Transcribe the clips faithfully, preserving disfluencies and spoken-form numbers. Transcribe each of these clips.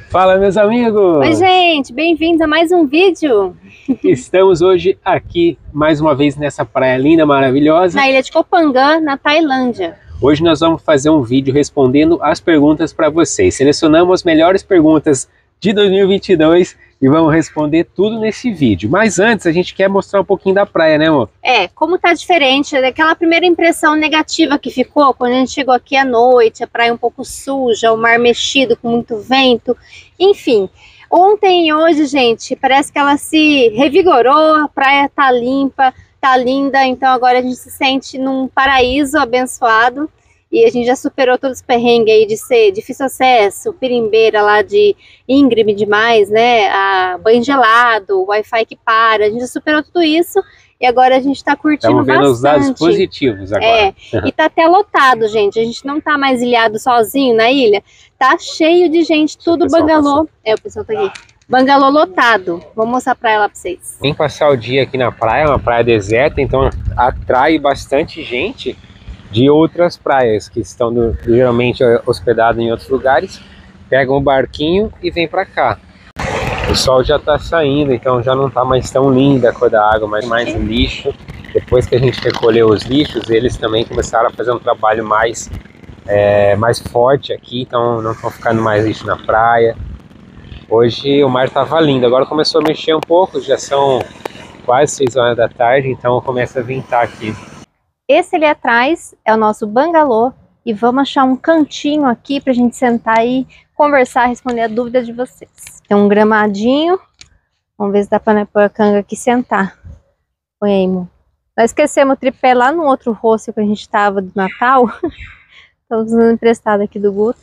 Fala, meus amigos! Oi, gente! Bem-vindos a mais um vídeo! Estamos hoje aqui, mais uma vez, nessa praia linda, maravilhosa. Na ilha de Koh Phangan, na Tailândia. Hoje nós vamos fazer um vídeo respondendo as perguntas para vocês. Selecionamos as melhores perguntas de dois mil e vinte e dois e vamos responder tudo nesse vídeo. Mas antes, a gente quer mostrar um pouquinho da praia, né, amor? É, como tá diferente daquela primeira impressão negativa que ficou quando a gente chegou aqui à noite, a praia um pouco suja, o mar mexido com muito vento, enfim. Ontem e hoje, gente, parece que ela se revigorou, a praia tá limpa, tá linda, então agora a gente se sente num paraíso abençoado. E a gente já superou todos os perrengues aí de ser difícil acesso, pirimbeira lá de íngreme demais, né? A banho gelado, Wi-Fi que para, a gente já superou tudo isso e agora a gente tá curtindo bastante. Estamos vendo os dados positivos agora. É, e tá até lotado, gente, a gente não tá mais ilhado sozinho na ilha, tá cheio de gente, tudo bangalô. É, o pessoal tá aqui. Bangalô lotado. Vou mostrar a praia lá pra vocês. Vem passar o dia aqui na praia, uma praia deserta, então atrai bastante gente de outras praias que estão do, geralmente hospedadas em outros lugares, pegam o barquinho e vem para cá. O sol já está saindo, então já não está mais tão linda a cor da água, mas mais lixo. Depois que a gente recolheu os lixos, eles também começaram a fazer um trabalho mais, é, mais forte aqui, então não estão ficando mais lixo na praia. Hoje o mar estava lindo, agora começou a mexer um pouco, já são quase seis horas da tarde, então começa a ventar aqui. Esse ali atrás é o nosso bangalô e vamos achar um cantinho aqui pra gente sentar e conversar, responder a dúvida de vocês. Tem um gramadinho, vamos ver se dá pra pôr a canga aqui e sentar. Põe aí, amor. Nós esquecemos o tripé lá no outro hostel que a gente tava do Natal. Estamos usando emprestado aqui do Guto.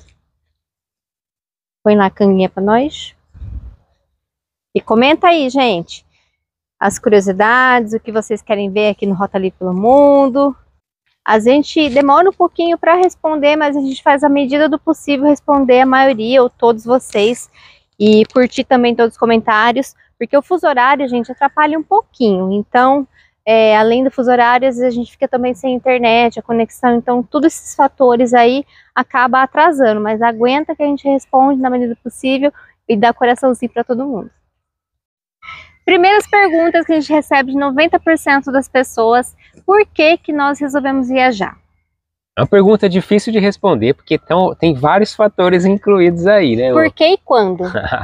Põe lá a canguinha pra nós. E comenta aí, gente, as curiosidades, o que vocês querem ver aqui no Rota Livre pelo Mundo. A gente demora um pouquinho para responder, mas a gente faz a medida do possível responder a maioria ou todos vocês e curtir também todos os comentários, porque o fuso horário, gente, atrapalha um pouquinho. Então, é, além do fuso horário, às vezes a gente fica também sem internet, a conexão, então todos esses fatores aí acaba atrasando, mas aguenta que a gente responde na medida do possível e dá coraçãozinho para todo mundo. Primeiras perguntas que a gente recebe de noventa por cento das pessoas: por que que nós resolvemos viajar? É uma pergunta difícil de responder, porque tão, tem vários fatores incluídos aí, né? Por que e quando?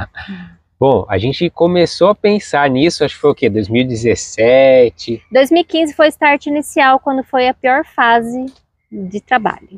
Bom, a gente começou a pensar nisso, acho que foi o quê? dois mil e dezessete? dois mil e quinze foi o start inicial, quando foi a pior fase de trabalho.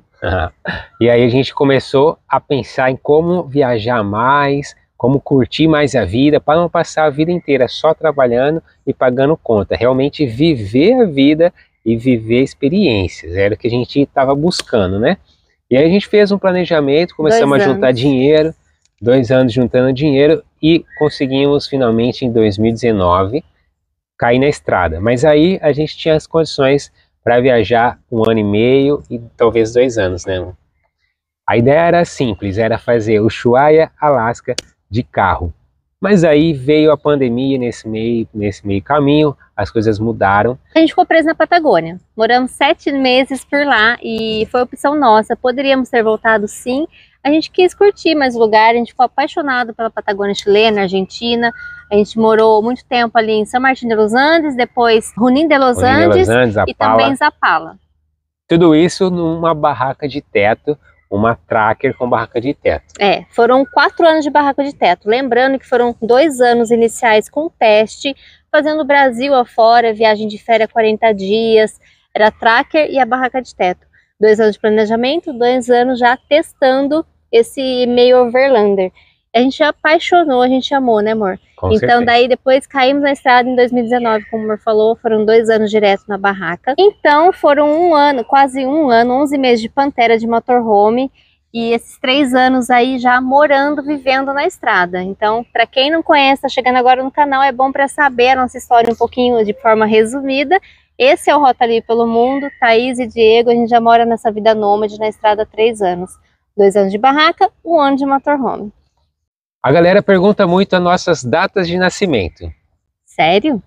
E aí a gente começou a pensar em como viajar mais, como curtir mais a vida, para não passar a vida inteira só trabalhando e pagando conta. Realmente viver a vida e viver experiências, era o que a gente estava buscando, né? E aí a gente fez um planejamento, começamos a juntar dinheiro, dois anos juntando dinheiro e conseguimos finalmente em dois mil e dezenove cair na estrada. Mas aí a gente tinha as condições para viajar um ano e meio e talvez dois anos, né? A ideia era simples, era fazer o Ushuaia, Alasca, de carro. Mas aí veio a pandemia nesse meio, nesse meio caminho, as coisas mudaram. A gente ficou preso na Patagônia, moramos sete meses por lá e foi opção nossa, poderíamos ter voltado sim, a gente quis curtir mais o lugar, a gente ficou apaixonado pela Patagônia chilena, Argentina, a gente morou muito tempo ali em São Martín de los Andes, depois Junín de los Andes, Andes e também Zapala. Tudo isso numa barraca de teto, uma tracker com barraca de teto. É, foram quatro anos de barraca de teto. Lembrando que foram dois anos iniciais com teste, fazendo o Brasil afora, viagem de férias quarenta dias, era a tracker e a barraca de teto. Dois anos de planejamento, dois anos já testando esse meio overlander. A gente apaixonou, a gente amou, né, amor? Com então certeza. Daí depois caímos na estrada em dois mil e dezenove, como o amor falou, foram dois anos direto na barraca. Então foram um ano, quase um ano, onze meses de Pantera de motorhome e esses três anos aí já morando, vivendo na estrada. Então, para quem não conhece, tá chegando agora no canal, é bom para saber a nossa história um pouquinho de forma resumida. Esse é o Rota Livre pelo Mundo, Thaís e Diego, a gente já mora nessa vida nômade na estrada há três anos. Dois anos de barraca, um ano de motorhome. A galera pergunta muito as nossas datas de nascimento. Sério?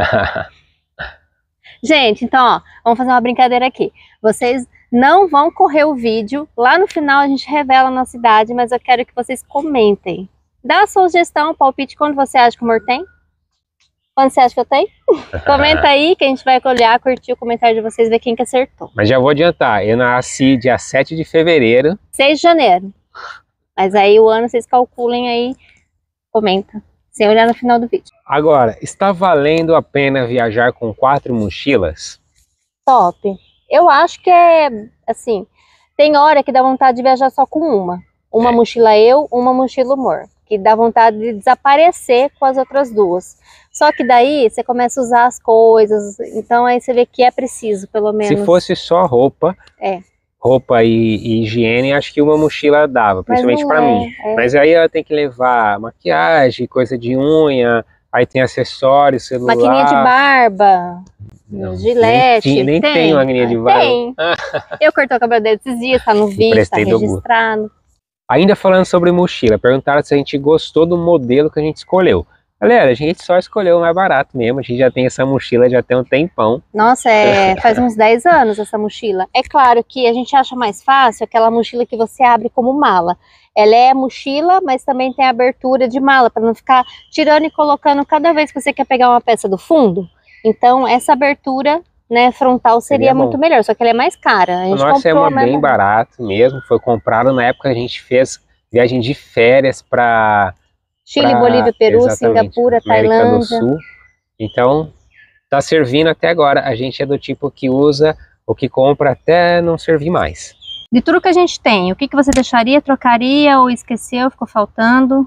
Gente, então, ó, vamos fazer uma brincadeira aqui. Vocês não vão correr o vídeo. Lá no final a gente revela a nossa idade, mas eu quero que vocês comentem. Dá a sugestão, palpite, quando você acha que o amor tem? Quando você acha que eu tenho? Comenta aí que a gente vai olhar, curtir o comentário de vocês, ver quem que acertou. Mas já vou adiantar, eu nasci dia sete de fevereiro. seis de janeiro. Mas aí o ano vocês calculem aí, comenta, sem olhar no final do vídeo. Agora, está valendo a pena viajar com quatro mochilas? Top. Eu acho que é, assim, tem hora que dá vontade de viajar só com uma. Uma é. mochila eu, uma mochila amor. Que dá vontade de desaparecer com as outras duas. Só que daí você começa a usar as coisas, então aí você vê que é preciso, pelo menos. Se fosse só roupa, é. roupa e, e higiene, acho que uma mochila dava, principalmente para é, mim. É. Mas aí ela tem que levar maquiagem, coisa de unha, aí tem acessórios, celular. Maquininha de barba, não, gilete. Nem, nem tem, tem maquininha de barba. Tem. Eu cortei o cabelo dele esses dias, tá no vídeo, tá registrado. Ainda falando sobre mochila, perguntaram se a gente gostou do modelo que a gente escolheu. Galera, a gente só escolheu o mais barato mesmo, a gente já tem essa mochila, já tem um tempão. Nossa, é, faz uns dez anos essa mochila. É claro que a gente acha mais fácil aquela mochila que você abre como mala. Ela é mochila, mas também tem abertura de mala, para não ficar tirando e colocando cada vez que você quer pegar uma peça do fundo. Então, essa abertura, né, frontal seria, seria muito melhor, só que ela é mais cara. A gente Nossa, é uma bem barato mesmo, foi comprado na época que a gente fez viagem de férias para... Chile, pra, Bolívia, Peru, Singapura, América Tailândia. Do Sul. Então, tá servindo até agora. A gente é do tipo que usa o que compra até não servir mais. De tudo que a gente tem, o que, que você deixaria, trocaria ou esqueceu, ficou faltando?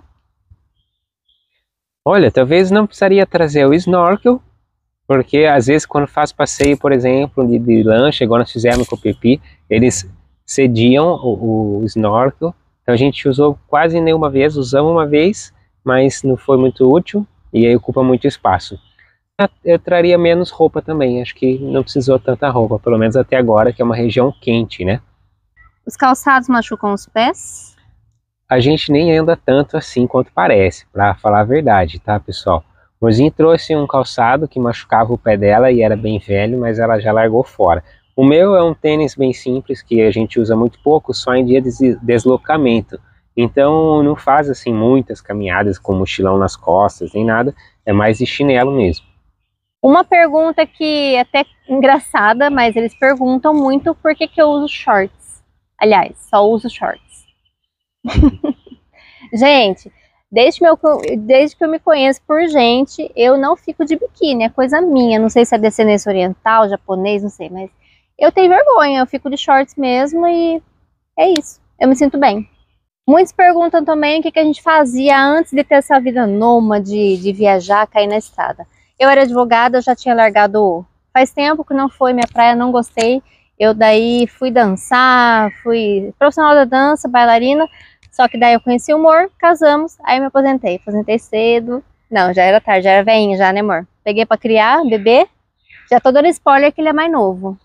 Olha, talvez não precisaria trazer o snorkel, porque às vezes quando faz passeio, por exemplo, de, de lancha, igual nós fizemos com o Pepi, eles cediam o, o snorkel. Então a gente usou quase nenhuma vez, usamos uma vez, mas não foi muito útil e aí ocupa muito espaço. Eu traria menos roupa também, acho que não precisou tanta roupa, pelo menos até agora, que é uma região quente, né? Os calçados machucam os pés? A gente nem anda tanto assim quanto parece, pra falar a verdade, tá, pessoal? O Morzinho trouxe um calçado que machucava o pé dela e era bem velho, mas ela já largou fora. O meu é um tênis bem simples, que a gente usa muito pouco, só em dia de deslocamento. Então não faz assim muitas caminhadas com mochilão nas costas, nem nada, é mais de chinelo mesmo. Uma pergunta que é até engraçada, mas eles perguntam muito por que que eu uso shorts. Aliás, só uso shorts. Gente, desde, meu, desde que eu me conheço por gente, eu não fico de biquíni, é coisa minha. Não sei se é descendência oriental, japonês, não sei, mas eu tenho vergonha, eu fico de shorts mesmo e é isso, eu me sinto bem. Muitos perguntam também o que, que a gente fazia antes de ter essa vida nômade, de viajar, cair na estrada. Eu era advogada, eu já tinha largado, faz tempo que não foi minha praia, não gostei. Eu daí fui dançar, fui profissional da dança, bailarina, só que daí eu conheci o amor, casamos, aí me aposentei. Aposentei cedo, não, já era tarde, já era velhinha já, né amor? Peguei pra criar, bebê, já tô dando spoiler que ele é mais novo.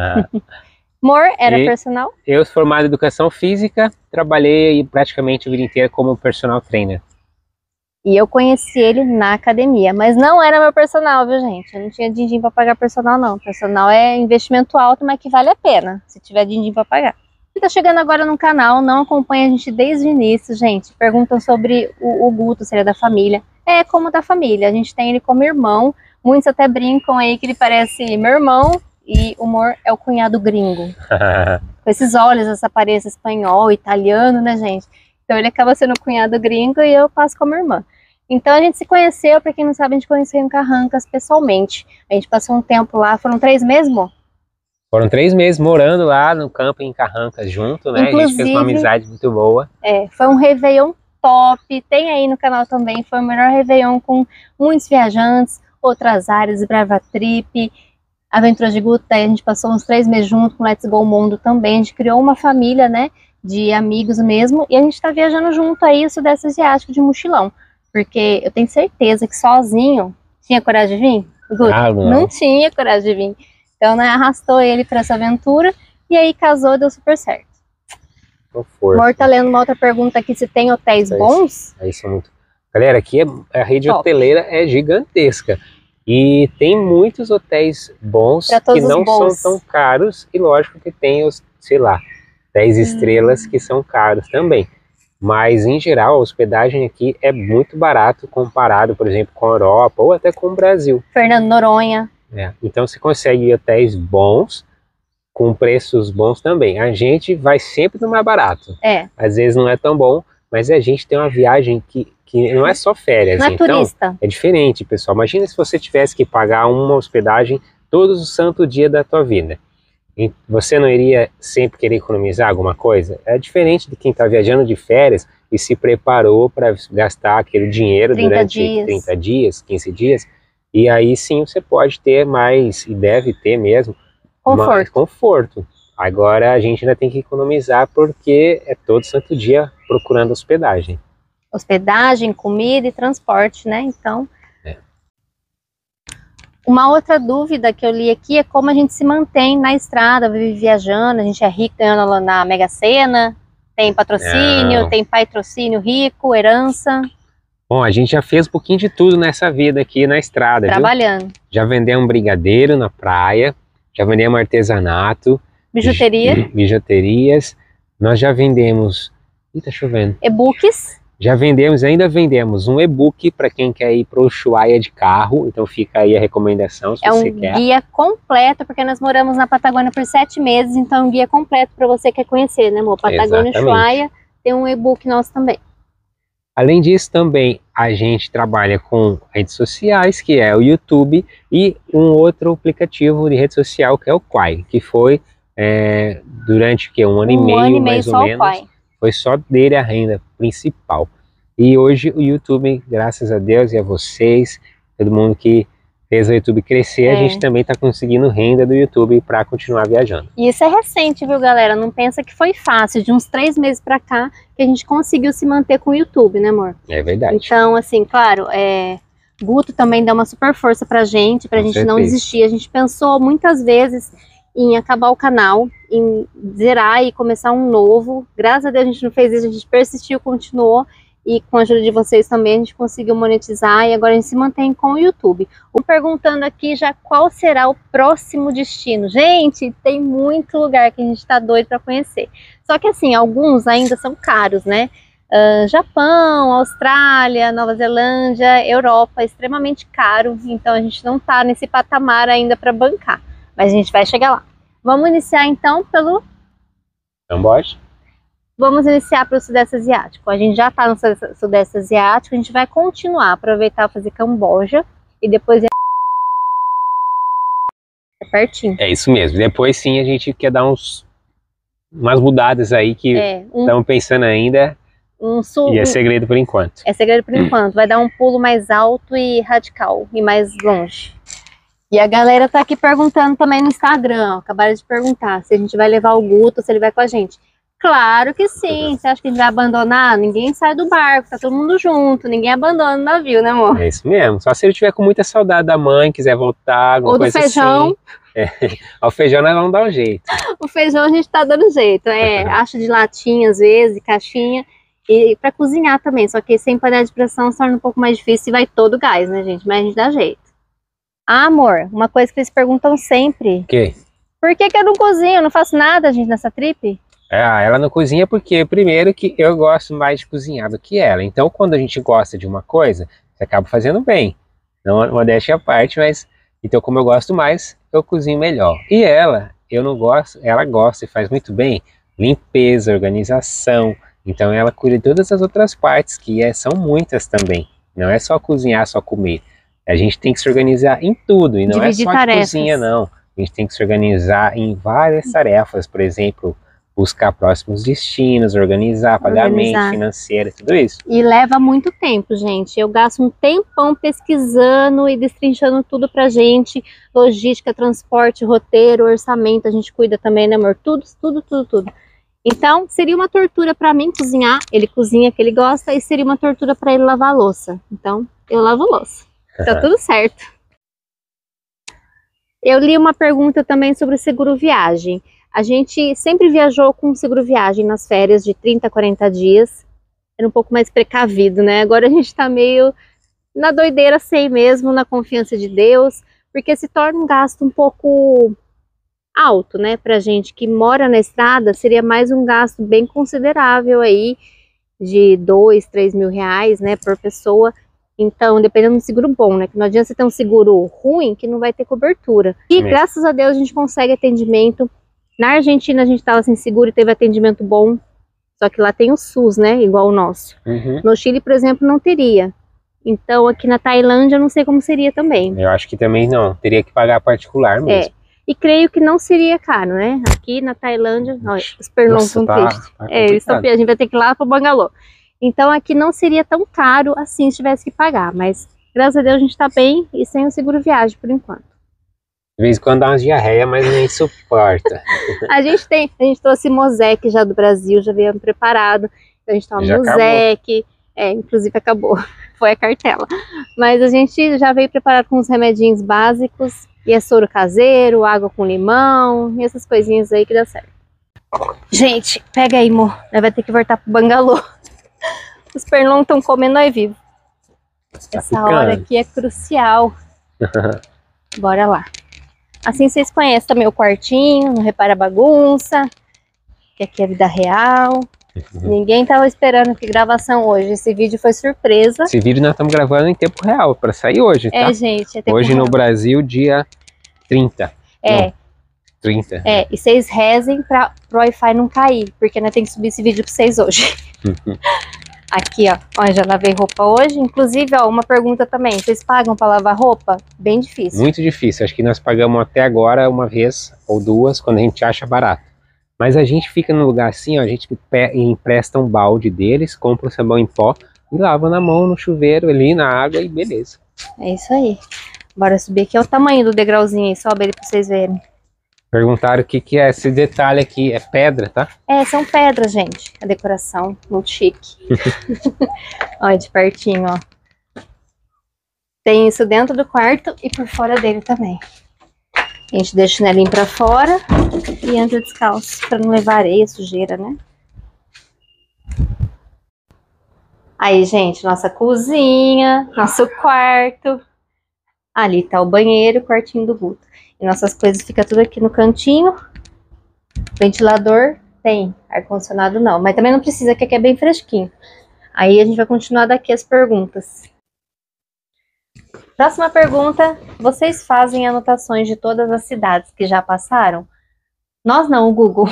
Amor, era e personal? Eu sou formado em Educação Física, trabalhei praticamente a vida inteira como personal trainer. E eu conheci ele na academia, mas não era meu personal, viu gente? Eu não tinha din-din pra pagar personal não. Personal é investimento alto, mas que vale a pena, se tiver din-din pra pagar. Quem tá chegando agora no canal, não acompanha a gente desde o início, gente. Perguntam sobre o, o Guto, se ele é da família. É como da família, a gente tem ele como irmão. Muitos até brincam aí que ele parece meu irmão. E o Mor é o cunhado gringo. Com esses olhos, essa aparência espanhol, italiano, né, gente? Então ele acaba sendo o cunhado gringo e eu passo como irmã. Então a gente se conheceu, pra quem não sabe, a gente conheceu em Carrancas pessoalmente. A gente passou um tempo lá, foram três meses, Mor? Foram três meses morando lá no campo em Carrancas junto, né? Inclusive, a gente fez uma amizade muito boa. É, foi um Réveillon top, tem aí no canal também, foi o melhor Réveillon com muitos viajantes, outras áreas, Brava Trip, Aventuras de Guto, daí a gente passou uns três meses junto com Let's Go Mundo também, a gente criou uma família, né, de amigos mesmo, e a gente tá viajando junto aí o Sudeste Asiático de mochilão, porque eu tenho certeza que sozinho, tinha coragem de vir? Guto? Ah, não. Não tinha coragem de vir, então né, arrastou ele para essa aventura, e aí casou e deu super certo. O Mor tá lendo uma outra pergunta aqui, se tem hotéis aí, bons? Aí são muito... Galera, aqui é, a rede Top. hoteleira é gigantesca. E tem muitos hotéis bons que não bons. são tão caros. E lógico que tem os, sei lá, dez hum. estrelas que são caros também. mas em geral a hospedagem aqui é muito barato comparado, por exemplo, com a Europa ou até com o Brasil. Fernando Noronha. É, então você consegue hotéis bons, com preços bons também. A gente vai sempre no mais barato. É. Às vezes não é tão bom, mas a gente tem uma viagem que, que não é só férias. Não é então, turista. É diferente, pessoal. Imagina se você tivesse que pagar uma hospedagem todos os santos dias da tua vida. E você não iria sempre querer economizar alguma coisa? É diferente de quem está viajando de férias e se preparou para gastar aquele dinheiro durante dias. trinta dias, quinze dias. E aí sim você pode ter mais, e deve ter mesmo, Conforto. mais conforto. Agora a gente ainda tem que economizar porque é todo santo dia procurando hospedagem. Hospedagem, comida e transporte, né? Então... É. Uma outra dúvida que eu li aqui é como a gente se mantém na estrada, vive viajando, a gente é rico ganhando na Mega Sena, tem patrocínio, Não. tem patrocínio rico, herança. Bom, a gente já fez um pouquinho de tudo nessa vida aqui na estrada, Trabalhando. Viu? Já vendemos brigadeiro na praia, já vendemos artesanato, Bijuteria, bijuterias, nós já vendemos, ih, tá chovendo, e-books, já vendemos, ainda vendemos um e-book para quem quer ir para o Ushuaia de carro, então fica aí a recomendação se é você um quer. guia completo, porque nós moramos na Patagônia por sete meses, então é um guia completo para você que quer conhecer, né, amor? Patagônia Ushuaia, tem um e-book nosso também. Além disso, também a gente trabalha com redes sociais, que é o YouTube, e um outro aplicativo de rede social, que é o Quai, que foi é, durante que, um ano um e meio, ano e meio mais só ou o menos, Quai. Foi só dele a renda principal. E hoje o YouTube, graças a Deus e a vocês, todo mundo que fez o YouTube crescer, É. a gente também está conseguindo renda do YouTube para continuar viajando. E isso é recente, viu, galera? Não pensa que foi fácil. De uns três meses pra cá que a gente conseguiu se manter com o YouTube, né, amor? É verdade. Então, assim, claro, é... Guto também dá uma super força pra gente, pra Com gente certeza. não desistir. A gente pensou muitas vezes em acabar o canal, em zerar e começar um novo. Graças a Deus a gente não fez isso, a gente persistiu, continuou. E com a ajuda de vocês também a gente conseguiu monetizar e agora a gente se mantém com o YouTube. Um perguntando aqui já qual será o próximo destino. Gente, tem muito lugar que a gente tá doido para conhecer. Só que assim, alguns ainda são caros, né? Uh, Japão, Austrália, Nova Zelândia, Europa, extremamente caro. Então a gente não tá nesse patamar ainda para bancar. Mas a gente vai chegar lá. Vamos iniciar então pelo... Camboja. Vamos iniciar para o Sudeste Asiático. A gente já está no Sudeste Asiático, a gente vai continuar, aproveitar fazer Camboja e depois... É pertinho. É isso mesmo. Depois sim a gente quer dar uns umas mudadas aí que É, um, estamos pensando ainda um sul, e é segredo por enquanto. É segredo por enquanto. Vai dar um pulo mais alto e radical e mais longe. E a galera tá aqui perguntando também no Instagram, ó, acabaram de perguntar se a gente vai levar o Guto, se ele vai com a gente. Claro que sim. Você acha que a gente vai abandonar? Ninguém sai do barco, tá todo mundo junto, ninguém abandona o navio, né, amor? É isso mesmo. Só se ele tiver com muita saudade da mãe, quiser voltar, alguma Ou do coisa feijão. assim. É. O feijão nós vamos dar um jeito. O feijão a gente tá dando jeito, é, acho de latinha às vezes, de caixinha, e para cozinhar também, só que sem panela de pressão se torna um pouco mais difícil e vai todo o gás, né, gente? Mas a gente dá jeito. Ah, amor, uma coisa que eles perguntam sempre. O quê? Por que que eu não cozinho? Eu não faço nada, gente, nessa trip? Ah, ela não cozinha porque, primeiro, que eu gosto mais de cozinhar do que ela. Então, quando a gente gosta de uma coisa, você acaba fazendo bem. Não modéstia à parte, mas... Então, como eu gosto mais, eu cozinho melhor. E ela, eu não gosto, ela gosta e faz muito bem limpeza, organização. Então, ela cuida de todas as outras partes, que é, são muitas também. Não é só cozinhar, só comer. A gente tem que se organizar em tudo. E não Dividir é só tarefas. cozinha, não. A gente tem que se organizar em várias tarefas. Por exemplo, buscar próximos destinos, organizar pagamento, Organizar. financeiro, tudo isso. E leva muito tempo, gente. Eu gasto um tempão pesquisando e destrinchando tudo pra gente. Logística, transporte, roteiro, orçamento, a gente cuida também, né, amor? Tudo, tudo, tudo, tudo. Então, seria uma tortura pra mim cozinhar. Ele cozinha que ele gosta e seria uma tortura pra ele lavar a louça. Então, eu lavo a louça. Tá tudo certo. Eu li uma pergunta também sobre o seguro viagem. A gente sempre viajou com seguro viagem nas férias de trinta, quarenta dias. Era um pouco mais precavido, né? Agora a gente tá meio na doideira sem mesmo, na confiança de Deus, porque se torna um gasto um pouco alto, né? Pra gente que mora na estrada, seria mais um gasto bem considerável aí. de dois, três mil reais, né, por pessoa. Então, dependendo do seguro bom, né? Que não adianta você ter um seguro ruim que não vai ter cobertura. E Mesmo. graças a Deus a gente consegue atendimento. Na Argentina a gente estava sem seguro e teve atendimento bom. Só que lá tem o SUS, né? Igual o nosso. Uhum. No Chile, por exemplo, não teria. Então, aqui na Tailândia eu não sei como seria também. Eu acho que também não. Teria que pagar particular mesmo. É. E creio que não seria caro, né? Aqui na Tailândia, ó, os pernilongos são tá, tristes. tá É, eles estão, a gente vai ter que ir lá para o Bangalô. Então aqui não seria tão caro assim se tivesse que pagar, mas graças a Deus a gente tá bem e sem o seguro viagem por enquanto. De vez em quando dá umas diarreia, mas nem suporta. A gente tem, a gente trouxe Mosec já do Brasil, já veio preparado. Então a gente toma Já Mosec, é, inclusive acabou, foi a cartela. Mas a gente já veio preparado com os remedinhos básicos, e é soro caseiro, água com limão, e essas coisinhas aí que dá certo. Gente, pega aí, amor, nós vai ter que voltar pro Bangalô. Os pernilongos estão comendo nós vivos. Tá Essa ficando. hora aqui é crucial. Bora lá. Assim vocês conhecem também o quartinho, não repara a bagunça, que aqui é vida real. Uhum. Ninguém tava esperando que gravação hoje. Esse vídeo foi surpresa. Esse vídeo nós estamos gravando em tempo real, para sair hoje, tá? É, gente. É tempo Hoje real. no Brasil, dia trinta. É. Não, trinta. É, e vocês rezem para o Wi-Fi não cair, porque nós temos que subir esse vídeo para vocês hoje. Uhum. Aqui, ó, ó, já lavei roupa hoje. Inclusive, ó, uma pergunta também. Vocês pagam para lavar roupa? Bem difícil. Muito difícil. Acho que nós pagamos até agora uma vez ou duas, quando a gente acha barato. Mas a gente fica num lugar assim, ó, a gente empresta um balde deles, compra o sabão em pó e lava na mão, no chuveiro, ali na água e beleza. É isso aí. Bora subir aqui. Olha o tamanho do degrauzinho aí, sobe ele para vocês verem. Perguntaram o que, que é esse detalhe aqui. É pedra, tá? É, são pedras, gente. A decoração, muito chique. Olha, de pertinho, ó. Tem isso dentro do quarto e por fora dele também. A gente deixa o chinelinho pra fora e entra descalço, pra não levar areia, sujeira, né? Aí, gente, nossa cozinha, nosso quarto. Ali tá o banheiro, o quartinho do Guto. E nossas coisas ficam tudo aqui no cantinho. Ventilador tem, ar-condicionado não. Mas também não precisa, que aqui é bem fresquinho. Aí a gente vai continuar daqui as perguntas. Próxima pergunta. Vocês fazem anotações de todas as cidades que já passaram? Nós não, o Google.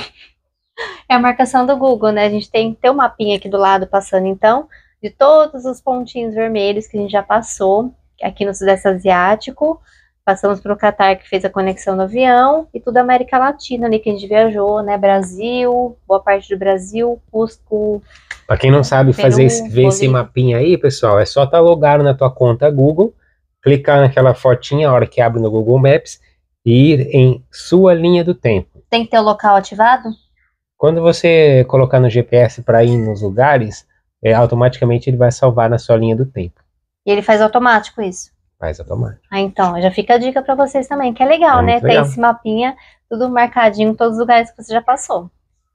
É a marcação do Google, né? A gente tem que ter um mapinha aqui do lado passando, então, de todos os pontinhos vermelhos que a gente já passou aqui no Sudeste Asiático. Passamos pelo Catar, que fez a conexão no avião, e tudo América Latina ali que a gente viajou, né? Brasil, boa parte do Brasil, Cusco. Para quem não sabe Peru, fazer esse, ver esse mapinha aí, pessoal, é só estar tá logado na tua conta Google, clicar naquela fotinha a hora que abre no Google Maps e ir em sua linha do tempo. Tem que ter o local ativado? Quando você colocar no G P S para ir nos lugares, é, automaticamente ele vai salvar na sua linha do tempo. E ele faz automático isso? Faz automático. Ah, então, já fica a dica para vocês também, que é legal, É né? muito Ter legal. esse mapinha, tudo marcadinho em todos os lugares que você já passou.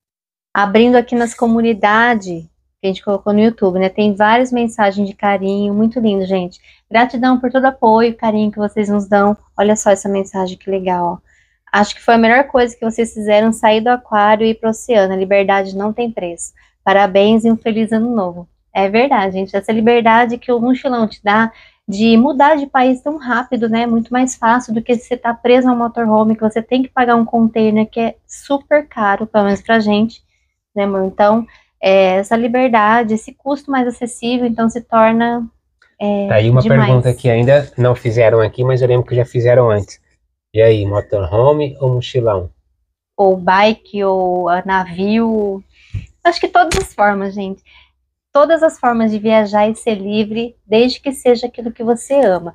Abrindo aqui nas comunidades, que a gente colocou no YouTube, né? Tem várias mensagens de carinho, muito lindo, gente. Gratidão por todo o apoio, carinho que vocês nos dão. Olha só essa mensagem, que legal, ó. Acho que foi a melhor coisa que vocês fizeram, sair do aquário e ir pro oceano. A liberdade não tem preço. Parabéns e um feliz ano novo. É verdade, gente. Essa liberdade que o mochilão te dá de mudar de país tão rápido, né? Muito mais fácil do que você estar preso ao motorhome, que você tem que pagar um container que é super caro, pelo menos pra gente, né, amor? Então, é, essa liberdade, esse custo mais acessível, então se torna é, Tá aí uma demais. pergunta que ainda não fizeram aqui, mas eu lembro que já fizeram antes. E aí, motorhome ou mochilão? Ou bike, ou uh, navio. Acho que todas as formas, gente. Todas as formas de viajar e ser livre, desde que seja aquilo que você ama.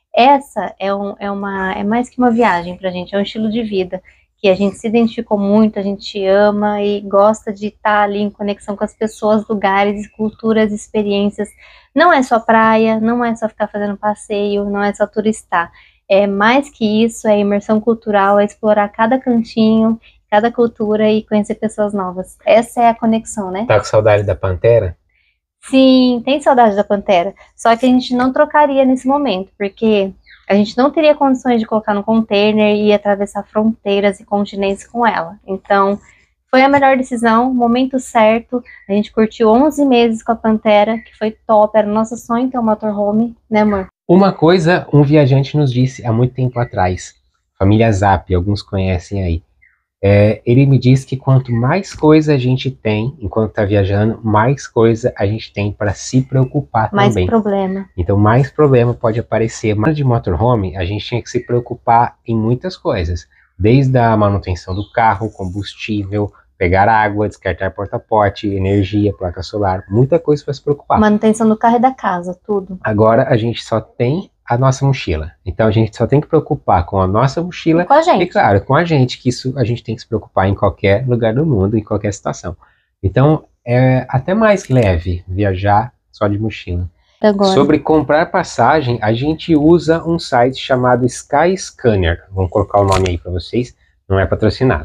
Essa é, um, é, uma, é mais que uma viagem pra gente, é um estilo de vida que a gente se identificou muito, a gente ama e gosta de estar ali em conexão com as pessoas, lugares, culturas, experiências. Não é só praia, não é só ficar fazendo passeio, não é só turistar. É mais que isso, é imersão cultural, é explorar cada cantinho, cada cultura e conhecer pessoas novas. Essa é a conexão, né? Tá com saudade da Pantera? Sim, tem saudade da Pantera, só que a gente não trocaria nesse momento, porque a gente não teria condições de colocar no container e atravessar fronteiras e continentes com ela. Então, Foi a melhor decisão, momento certo. A gente curtiu onze meses com a Pantera, que foi top. Era o nosso sonho ter um motorhome, né, amor? Uma coisa, um viajante nos disse há muito tempo atrás, família Zap, alguns conhecem aí. É, ele me disse que quanto mais coisa a gente tem enquanto está viajando, mais coisa a gente tem para se preocupar Mais também. problema. Então, mais problema pode aparecer. Mas de motorhome, a gente tinha que se preocupar em muitas coisas. Desde a manutenção do carro, combustível, pegar água, descartar porta-pote, energia, placa solar, muita coisa para se preocupar. Manutenção do carro e da casa, tudo. Agora a gente só tem a nossa mochila. Então a gente só tem que preocupar com a nossa mochila E com a gente. e, claro, com a gente, que isso a gente tem que se preocupar em qualquer lugar do mundo, em qualquer situação. Então é até mais leve viajar só de mochila. Agora. Sobre comprar passagem, a gente usa um site chamado Skyscanner. Vamos colocar o nome aí para vocês, não é patrocinado.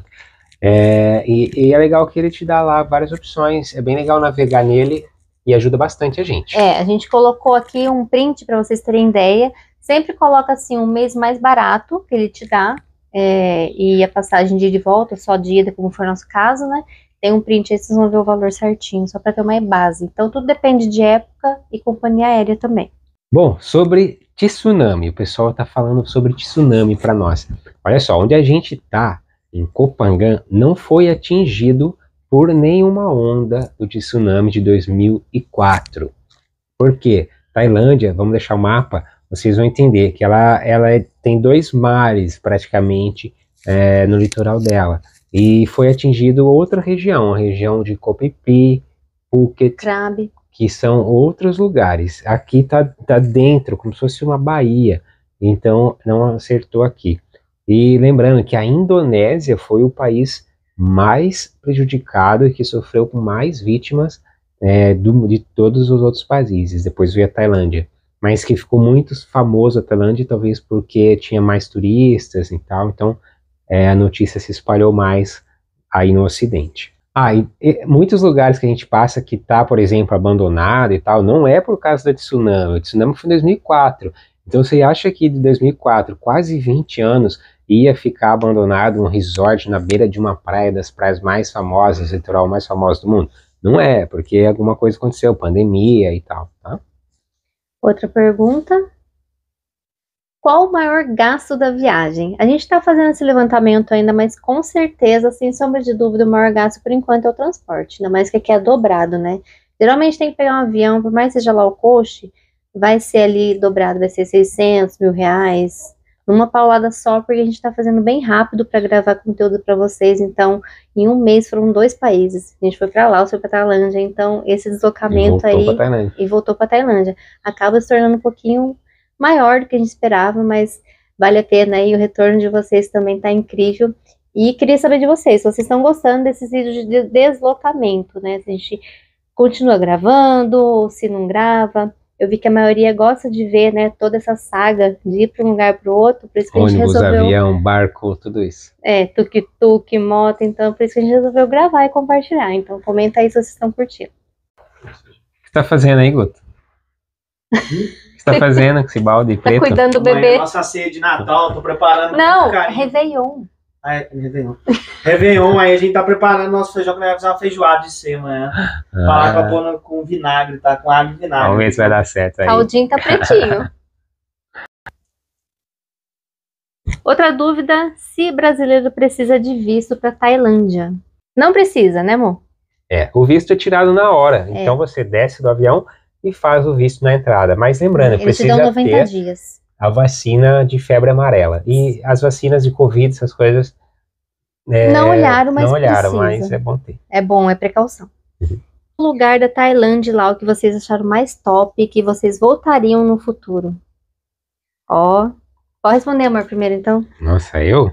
É, e, e é legal que ele te dá lá várias opções, é bem legal navegar nele e ajuda bastante a gente. É, a gente colocou aqui um print para vocês terem ideia. Sempre coloca assim um mês mais barato que ele te dá, é, e a passagem de ida e volta, só de ida, como for o nosso caso, né? Tem um print aí, vocês vão ver o valor certinho, só para ter uma base. Então tudo depende de época e companhia aérea também. Bom, sobre tsunami, o pessoal tá falando sobre tsunami para nós. Olha só, onde a gente tá, em Kopangan, não foi atingido por nenhuma onda do tsunami de dois mil e quatro. Por quê? Tailândia, vamos deixar o mapa, vocês vão entender que ela, ela é, tem dois mares praticamente é, no litoral dela. E foi atingido outra região, a região de Koh Phi Phi, Phuket, Krabi, que são outros lugares. Aqui tá, tá dentro, como se fosse uma baía, então não acertou aqui. E lembrando que a Indonésia foi o país mais prejudicado e que sofreu com mais vítimas é, do, de todos os outros países. Depois veio a Tailândia, mas que ficou muito famoso a Tailândia, talvez porque tinha mais turistas e tal, então é, a notícia se espalhou mais aí no Ocidente. Ah, e, e muitos lugares que a gente passa que tá, por exemplo, abandonado e tal, não é por causa da tsunami. O tsunami foi em dois mil e quatro. Então você acha que de dois mil e quatro, quase vinte anos, ia ficar abandonado um resort na beira de uma praia, das praias mais famosas, litoral mais famoso do mundo? Não é, porque alguma coisa aconteceu, pandemia e tal, tá? Outra pergunta. Qual o maior gasto da viagem? A gente está fazendo esse levantamento ainda, mas com certeza, sem sombra de dúvida, o maior gasto por enquanto é o transporte, ainda mais que aqui é dobrado, né? Geralmente tem que pegar um avião, por mais que seja low cost, vai ser ali dobrado, vai ser seiscentos mil reais, numa paulada só, porque a gente está fazendo bem rápido para gravar conteúdo para vocês. Então, em um mês foram dois países. A gente foi para Laos, foi para Tailândia, então esse deslocamento E voltou aí pra Tailândia. e voltou para Tailândia acaba se tornando um pouquinho maior do que a gente esperava, mas vale a pena, e o retorno de vocês também tá incrível. E queria saber de vocês, se vocês estão gostando desses vídeos de deslocamento, né? Se a gente continua gravando, ou se não grava. Eu vi que a maioria gosta de ver, né, toda essa saga de ir para um lugar para o outro, por isso que a gente Ônibus, resolveu... avião, barco, tudo isso. É, tuk-tuk, moto, então por isso que a gente resolveu gravar e compartilhar. Então comenta aí se vocês estão curtindo. O que você tá fazendo aí, Guto? O que você tá fazendo com esse balde Tá preto? cuidando do Amanhã é bebê? nossa ceia de Natal, tô preparando com Não, muito carinho. Réveillon. Ah, é, Réveillon. Réveillon, aí a gente tá preparando nosso feijão, que nós vamos fazer uma feijoada de ceia amanhã. Falar pra pôr no- com vinagre, tá? Com água e vinagre. Vamos ver se vai dar certo aí. Caldinho tá pretinho. Outra dúvida, se brasileiro precisa de visto para Tailândia. Não precisa, né, amor? É, o visto é tirado na hora. É. Então você desce do avião e faz o visto na entrada. Mas lembrando, Eles te dão precisa noventa ter dias. a vacina de febre amarela. E as vacinas de Covid, essas coisas... é, Não olharam, mas Não olharam, precisa. mas é bom ter. É bom, é precaução. Uhum. O lugar da Tailândia lá, o que vocês acharam mais top e que vocês voltariam no futuro? Ó, pode responder, amor, primeiro, então. Nossa, eu?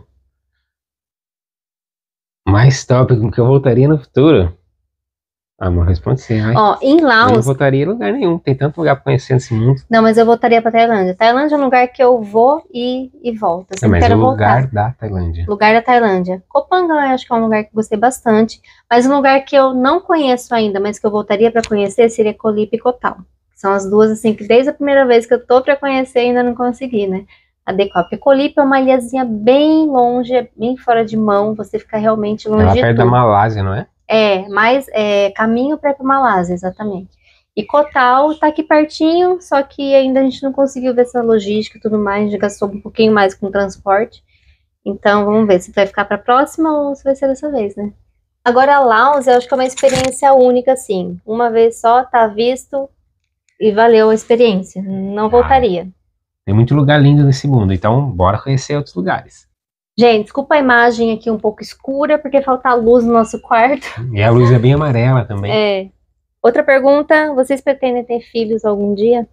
Mais top com que eu voltaria no futuro? Amor, responde sim. Ai. Ó, em Eu não Laos... voltaria em lugar nenhum. Tem tanto lugar pra conhecer nesse mundo. Não, mas eu voltaria pra Tailândia. Tailândia é um lugar que eu vou e, e volto. Eu É, sempre mas quero o lugar voltar. da Tailândia. Lugar da Tailândia. Kopangan, eu acho que é um lugar que eu gostei bastante. Mas um lugar que eu não conheço ainda, mas que eu voltaria pra conhecer, seria Koh Lip e Koh Tao. São as duas, assim, que desde a primeira vez que eu tô pra conhecer, ainda não consegui, né? adequar. Porque Colípio é uma ilhazinha bem longe, é bem fora de mão, você fica realmente longe É lá de perto da tudo. Malásia, não é? É, mas é caminho para ir para Malásia, exatamente. E Kotal tá aqui pertinho, só que ainda a gente não conseguiu ver essa logística e tudo mais, a gente gastou um pouquinho mais com transporte. Então vamos ver se vai ficar para a próxima ou se vai ser dessa vez, né? Agora Laos, eu acho que é uma experiência única, assim. Uma vez só, tá visto e valeu a experiência. Não voltaria. Tem muito lugar lindo nesse mundo, então bora conhecer outros lugares. Gente, desculpa a imagem aqui um pouco escura, porque falta luz no nosso quarto. E a luz é bem amarela também. É. Outra pergunta, vocês pretendem ter filhos algum dia?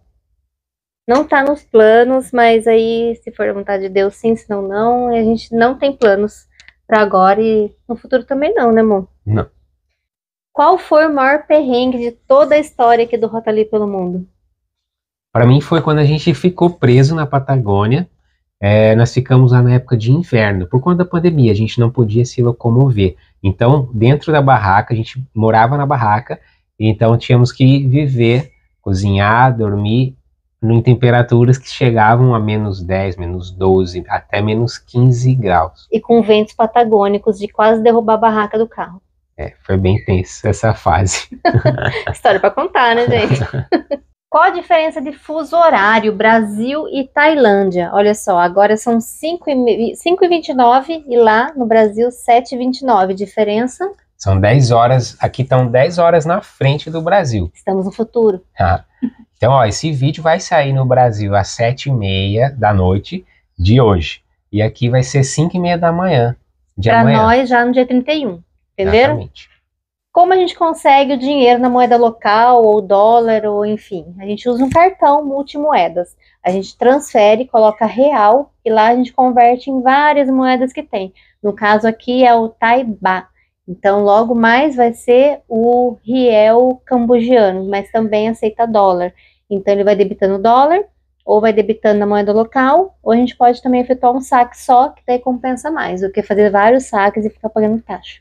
Não tá nos planos, mas aí, se for a vontade de Deus, sim, senão não. E a gente não tem planos pra agora e no futuro também não, né, amor? Não. Qual foi o maior perrengue de toda a história aqui do Rota Livre pelo Mundo? Para mim foi quando a gente ficou preso na Patagônia. É, nós ficamos lá na época de inverno, por conta da pandemia, a gente não podia se locomover. Então, dentro da barraca, a gente morava na barraca, então tínhamos que viver, cozinhar, dormir em temperaturas que chegavam a menos dez, menos doze, até menos quinze graus. E com ventos patagônicos de quase derrubar a barraca do carro. É, foi bem tenso essa fase. História para contar, né, gente? Qual a diferença de fuso horário, Brasil e Tailândia? Olha só, agora são cinco e vinte e nove e lá no Brasil sete e vinte e nove. Diferença? São dez horas, aqui estão dez horas na frente do Brasil. Estamos no futuro. Ah, então, ó, esse vídeo vai sair no Brasil às sete e meia da noite de hoje. E aqui vai ser cinco e meia da manhã de Para amanhã. nós já no dia trinta e um, entenderam? Exatamente. Como a gente consegue o dinheiro na moeda local, ou dólar, ou enfim? A gente usa um cartão multimoedas. A gente transfere, coloca real, e lá a gente converte em várias moedas que tem. No caso aqui é o Thai Baht. Então, logo mais vai ser o riel cambogiano, mas também aceita dólar. Então, ele vai debitando dólar, ou vai debitando na moeda local, ou a gente pode também efetuar um saque só, que daí compensa mais, do que fazer vários saques e ficar pagando taxa.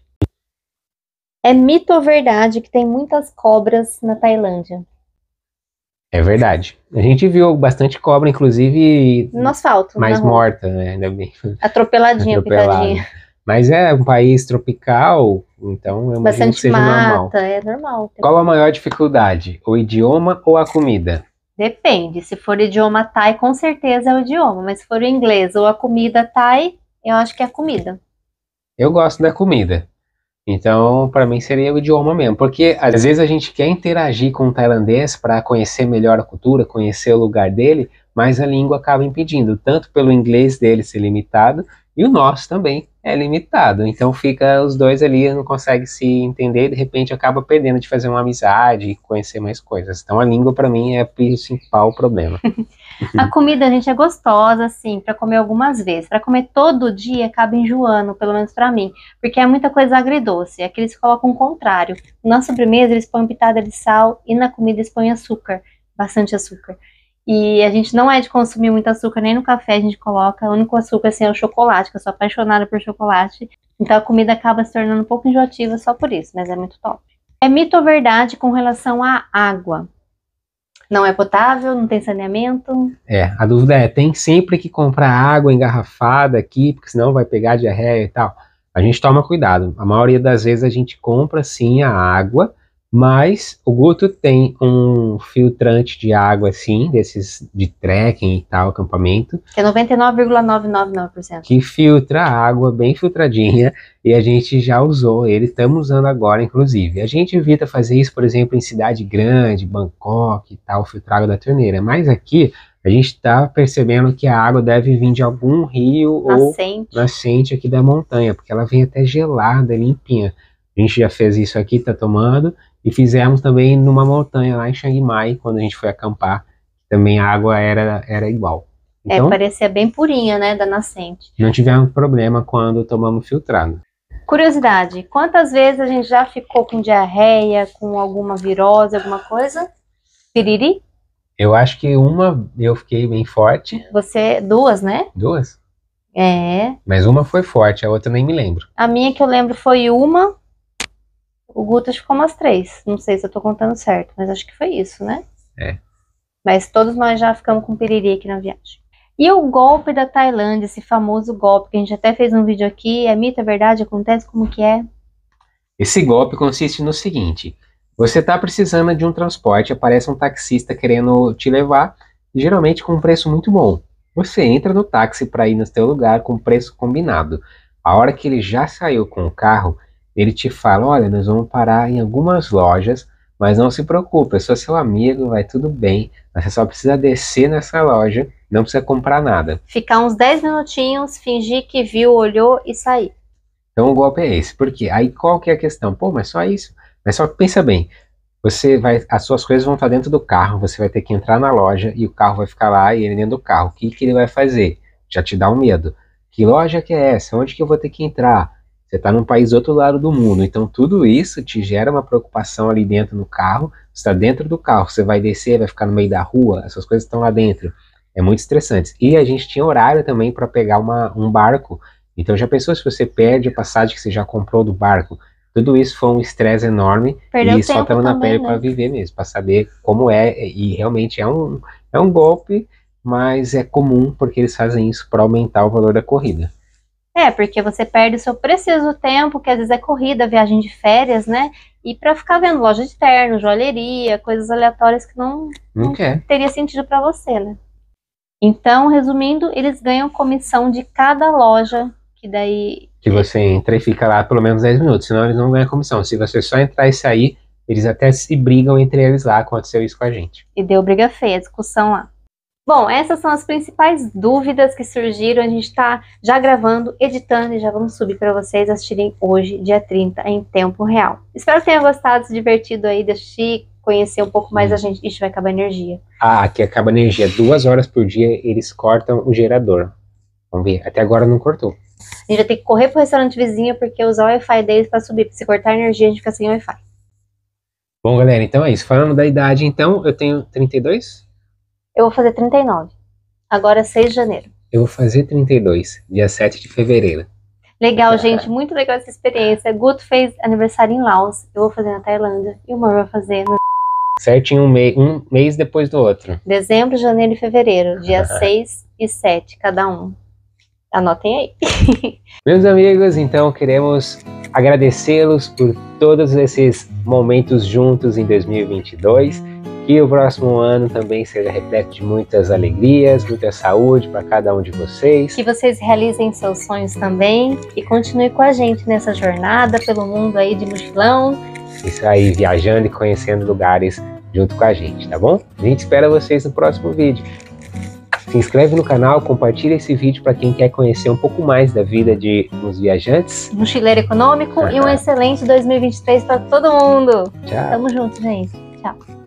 É mito ou verdade que tem muitas cobras na Tailândia? É verdade. A gente viu bastante cobra, inclusive, No asfalto, mais na rua. morta, né? Ainda bem. Atropeladinha, Atropelada. pitadinha. Mas é um país tropical, então eu imagino que Bastante seja normal. mata, é normal. Qual a maior dificuldade? O idioma ou a comida? Depende, se for idioma Thai, com certeza é o idioma, mas se for o inglês ou a comida Thai, eu acho que é a comida. Eu gosto da comida. Então, para mim seria o idioma mesmo, porque às vezes a gente quer interagir com o tailandês para conhecer melhor a cultura, conhecer o lugar dele, mas a língua acaba impedindo, tanto pelo inglês dele ser limitado, e o nosso também é limitado. Então fica os dois ali, não consegue se entender, e de repente acaba perdendo de fazer uma amizade e conhecer mais coisas. Então a língua para mim é o principal problema. A comida, gente, é gostosa, assim, para comer algumas vezes. Para comer todo dia acaba enjoando, pelo menos para mim, porque é muita coisa agridoce. Aqui eles colocam o contrário. Na sobremesa eles põem pitada de sal e na comida eles põem açúcar, bastante açúcar. E a gente não é de consumir muito açúcar, nem no café a gente coloca. O único açúcar assim, é o chocolate, que eu sou apaixonada por chocolate. Então a comida acaba se tornando um pouco enjoativa só por isso, mas é muito top. É mito ou verdade com relação à água? Não é potável, não tem saneamento? É, a dúvida é, tem sempre que comprar água engarrafada aqui, porque senão vai pegar diarreia e tal. A gente toma cuidado. A maioria das vezes a gente compra sim a água, mas o Guto tem um filtrante de água assim, desses de trekking e tal, acampamento. Que é noventa e nove vírgula novecentos e noventa e nove por cento. Que filtra a água bem filtradinha, e a gente já usou ele, estamos usando agora inclusive. A gente evita fazer isso, por exemplo, em cidade grande, Bangkok e tal, filtrar água da torneira. Mas aqui a gente está percebendo que a água deve vir de algum rio Nascente. ou nascente aqui da montanha, porque ela vem até gelada, limpinha. A gente já fez isso aqui, tá tomando. E fizemos também numa montanha lá em Chiang Mai, quando a gente foi acampar, também a água era, era igual. Então, é, parecia bem purinha, né, da nascente. Não tivemos problema quando tomamos filtrado. Curiosidade, quantas vezes a gente já ficou com diarreia, com alguma virose, alguma coisa? Piriri? Eu acho que uma eu fiquei bem forte. Você, duas, né? Duas? É. Mas uma foi forte, a outra nem me lembro. A minha que eu lembro foi uma. O Guto ficou umas três. Não sei se eu tô contando certo, mas acho que foi isso, né? É. Mas todos nós já ficamos com piriri aqui na viagem. E o golpe da Tailândia, esse famoso golpe, que a gente até fez um vídeo aqui, é mito, é verdade, acontece, como que é? Esse golpe consiste no seguinte: você está precisando de um transporte, aparece um taxista querendo te levar, geralmente com um preço muito bom. Você entra no táxi para ir no seu lugar com preço combinado. A hora que ele já saiu com o carro, ele te fala: olha, nós vamos parar em algumas lojas, mas não se preocupe, eu sou seu amigo, vai tudo bem. Você só precisa descer nessa loja, não precisa comprar nada. Ficar uns dez minutinhos, fingir que viu, olhou e sair. Então o golpe é esse. Por quê? Aí qual que é a questão? Pô, mas só isso? Mas só que pensa bem, você vai, as suas coisas vão estar dentro do carro, você vai ter que entrar na loja e o carro vai ficar lá e ele dentro do carro. O que, que ele vai fazer? Já te dá um medo. Que loja que é essa? Onde que eu vou ter que entrar? Você está num país do outro lado do mundo, então tudo isso te gera uma preocupação ali dentro no carro. Você está dentro do carro, você vai descer, vai ficar no meio da rua, essas coisas estão lá dentro. É muito estressante. E a gente tinha horário também para pegar uma, um barco. Então já pensou se você perde a passagem que você já comprou do barco? Tudo isso foi um estresse enorme. Perdeu e só estamos na pele, né, para viver mesmo, para saber como é. E realmente é um, é um golpe, mas é comum porque eles fazem isso para aumentar o valor da corrida. É, porque você perde o seu precioso tempo, que às vezes é corrida, viagem de férias, né? E para ficar vendo loja de terno, joalheria, coisas aleatórias que não, Não não quer. teria sentido para você, né? Então, resumindo, eles ganham comissão de cada loja, que daí... Que você entra e fica lá pelo menos dez minutos, senão eles não ganham comissão. Se você só entrar e sair, eles até se brigam entre eles lá, aconteceu isso com a gente. E deu briga feia, discussão lá. Bom, essas são as principais dúvidas que surgiram. A gente está já gravando, editando e já vamos subir para vocês assistirem hoje, dia trinta, em tempo real. Espero que tenham gostado, se divertido aí de assistir, conhecer um pouco mais a gente. Ixi, vai acabar a energia. Ah, aqui acaba a energia. Duas horas por dia eles cortam o gerador. Vamos ver, até agora não cortou. A gente vai ter que correr pro restaurante vizinho porque usar o Wi-Fi deles para subir. Se cortar a energia, a gente fica sem Wi-Fi. Bom, galera, então é isso. Falando da idade, então, eu tenho trinta e dois? Eu vou fazer trinta e nove. Agora é seis de janeiro. Eu vou fazer trinta e dois, dia sete de fevereiro. Legal, gente. Muito legal essa experiência. Guto fez aniversário em Laos. Eu vou fazer na Tailândia. E o Mor vai fazer no... Certinho, um, mei um mês depois do outro. dezembro, janeiro e fevereiro. Dia seis e sete, cada um. Anotem aí. Meus amigos, então queremos agradecê-los por todos esses momentos juntos em dois mil e vinte e dois. Que o próximo ano também seja repleto de muitas alegrias, muita saúde para cada um de vocês. Que vocês realizem seus sonhos também e continue com a gente nessa jornada pelo mundo aí de mochilão. Isso aí, viajando e conhecendo lugares junto com a gente, tá bom? A gente espera vocês no próximo vídeo. Se inscreve no canal, compartilha esse vídeo para quem quer conhecer um pouco mais da vida de uns viajantes. Mochileiro econômico e um excelente dois mil e vinte e três para todo mundo. Tchau. Tamo junto, gente. Tchau.